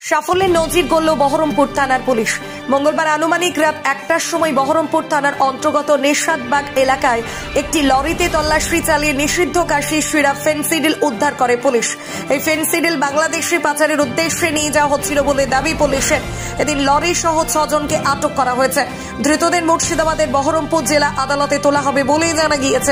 সাফল্যের নজির গড়ল বহরমপুর থানার পুলিশ। মঙ্গলবার আনুমানিক রাত 1টার সময় বহরমপুর থানার অন্তর্গত নেশাদবাগ এলাকায় একটি লরিতে তল্লাশি চালিয়ে নিষিদ্ধ কাশি সিরাপ ফেনসিডিল উদ্ধার করে পুলিশ। এই ফেনসিডিল বাংলাদেশে পাচারের উদ্দেশ্যে নিয়ে যাওয়া হচ্ছিল বলে দাবি পুলিশের। এদিন লরি সহ 6 জনকে আটক করা হয়েছে। ধৃতদের মুর্শিদাবাদের বহরমপুর জেলা আদালতে তোলা হবে বলেই জানা গিয়েছে।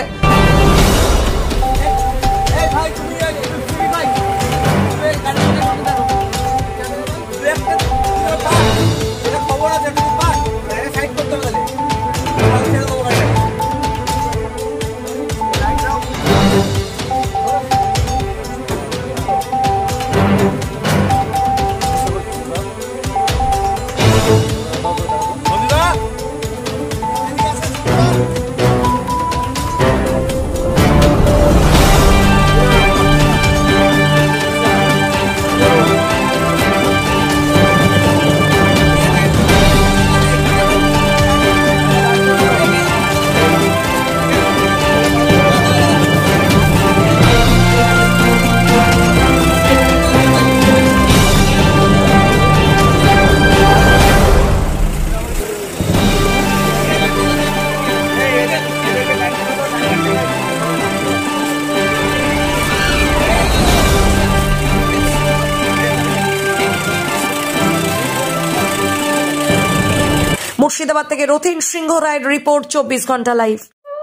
মুর্শিদাবাদ থেকে রথিন সিংহ রায়ের রিপোর্ট, 24 ঘন্টা লাইভ।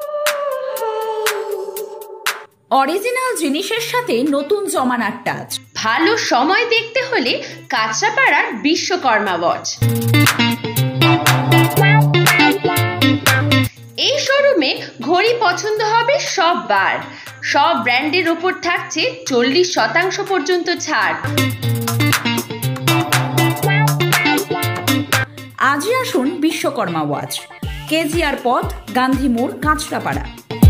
অরিজিনাল জিনিসের সাথে নতুন জমানার টাচ। ভালো সময় দেখতে হলে কাঁচরাপাড়ার বিশ্বকর্মা ওয়াচ। এই শোরুমে ঘড়ি পছন্দ হবে সববার। সব ব্র্যান্ডের উপর থাকছে 40% পর্যন্ত ছাড়। আজই আসুন বিশ্বকর্মা ওয়াচ, কেজিআর পথ, গান্ধী মোড়, কাঁচরাপাড়া।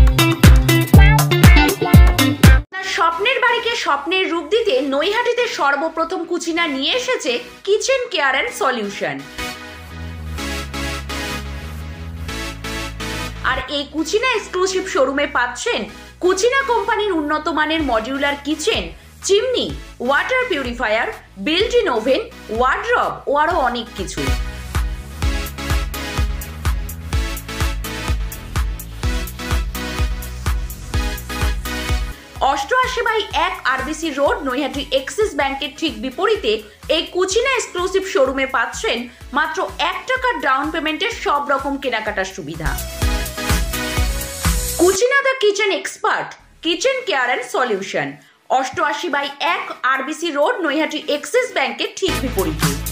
স্বপ্নের বাড়িকে স্বপ্নের রূপ দিতে নৈহাটিতে সর্বপ্রথম কুচিনা নিয়ে এসেছে কিচেন কেয়ার অ্যান্ড সলিউশন। আর এই কুচিনা এক্সক্লুসিভ শোরুমে পাচ্ছেন কুচিনা কোম্পানির উন্নত মানের modular kitchen, chimney, water purifier, built in oven, wardrobe ও আরো অনেক কিছু। 88/1 আরবিসি রোড, নৈহাটি এক্সিস ব্যাংকের ঠিক বিপরীতে এই কুচিনা এক্সক্লুসিভ শোরুমে পাচ্ছেন মাত্র 1 টাকার ডাউন পেমেন্টের সব রকম কেনাকাটার সুবিধা। Kutchina the kitchen expert, kitchen care and solution, 88/1 RBC road, Naihati Axis ব্যাংকের ঠিক বিপরীতে।